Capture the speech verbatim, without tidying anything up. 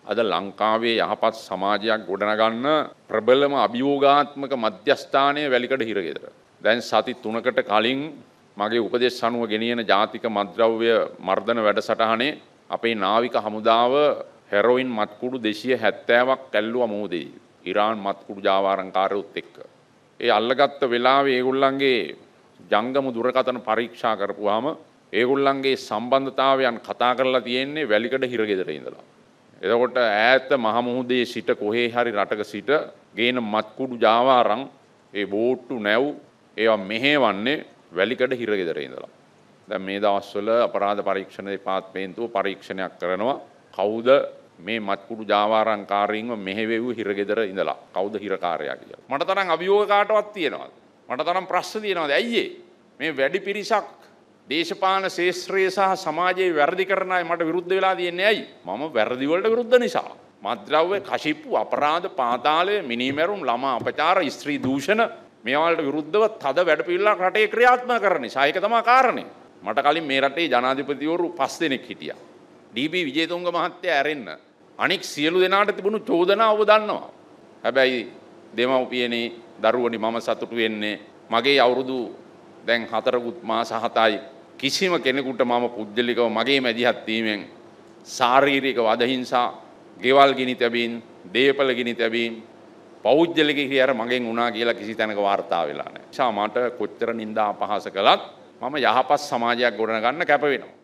අද ලංකාවේ යහපත් සමාජයක් ගොඩනගන්න ප්‍රබලම අභියෝගාත්මක මධ්‍යස්ථානය වැලිකඩ හිරගෙදර. දැන් සති තුනකට කලින් මගේ උපදෙස් අනුව ගෙනියන ජාතික මත්ද්‍රව්‍ය මර්දන වැඩසටහනේ අපේ නාවික හමුදාව හෙරොයින් මත්කුඩු දෙසිය හැත්තෑවක් ඇල්ලුවා මොහොතේ ඉරාන් මත්කුඩු ජාවාරම්කාරයොත් එක්ක. ඒ අල්ලගත්ත වෙලාවේ ඒගොල්ලන්ගේ ජංගම දුරකථන පරීක්ෂා කරපුවාම ඒගොල්ලන්ගේ සම්බන්ධතාවයන් කතා කරලා තියෙන්නේ වැලිකඩ හිරගෙදර ඉඳලා. එතකොට ඈත මහ මුහුදේ සිට කොහේ හරි රටක සිට ගේන මත්කුඩු ජාවාරම් ඒ බෝට්ටු නැව් ඒවා මෙහෙවන්නේ වැලිකඩ හිරගෙදර ඉඳලා. දැන් මේ දවස්වල අපරාධ පරීක්ෂණ දෙපාර්තමේන්තුව පරීක්ෂණයක් කරනවා කවුද මේ මත්කුඩු ජාවාරම්කාරීන්ව මෙහෙවෙව්ව හිරගෙදර ඉඳලා කවුද හිරකාරයා කියලා. මට තරම් අභියෝග කාටවත් තියෙනවද? මට තරම් ප්‍රශ්න තියෙනවද? ඇයි මේ වැඩි පිරිසක් දේශපාලන ශාස්ත්‍රයේ සහ සමාජයේ වැරදි කරන අය මට විරුද්ධ වෙලා තියෙන්නේ ඇයි? මම වැරදි වලට විරුද්ධ නිසා. මත්ද්‍රව්‍ය කෂිප්පු අපරාධ පාතාලය මිනිමැරුම් ළමා අපචාර ස්ත්‍රී දූෂණ මේවා වලට විරුද්ධව තද වැඩපිළිවෙලක් රටේ ක්‍රියාත්මක කරන නිසා ඒක තමයි කාරණේ. මට කලින් මේ රටේ ජනාධිපතිවරු පස් දෙනෙක් හිටියා. ඩී.බී. විජේතුංග මහත්තයා ඇරෙන්න අනික් සියලු දෙනාට තිබුණු චෝදනා ඔබ දන්නවා. හැබැයි දෙමව්පියනේ දරුවනි මම සතුටු වෙන්නේ මගේ අවුරුදු දැන් හතරකුත් මාස හතයි කිසිම කෙනෙකුට මම පුජ්‍යලිකව මගේ මැදිහත් වීමෙන් ශාරීරික වදහිංසා, ගෙවල් ගිනි තැබීම්, දේපල ගිනි තැබීම්, පෞද්ගලික හිරියර මගෙන් වුණා කියලා කිසි තැනක වාර්තා වෙලා නැහැ. නිසා මට කොච්චර නිന്ദා අපහාස කළත් මම යහපත් සමාජයක් ගොඩනගන්න කැප වෙනවා.